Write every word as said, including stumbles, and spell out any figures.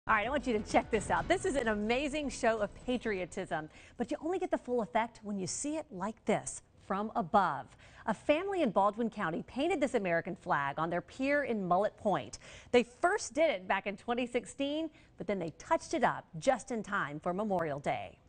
All right, I want you to check this out. This is an amazing show of patriotism, but you only get the full effect when you see it like this, from above. A family in Baldwin County painted this American flag on their pier in Mullet Point. They first did it back in twenty sixteen, but then they touched it up just in time for Memorial Day.